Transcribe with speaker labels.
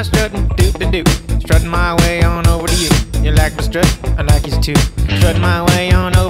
Speaker 1: strutting, strutting my way on over to you. You like my strut? I like yours too. Strutting my way on over.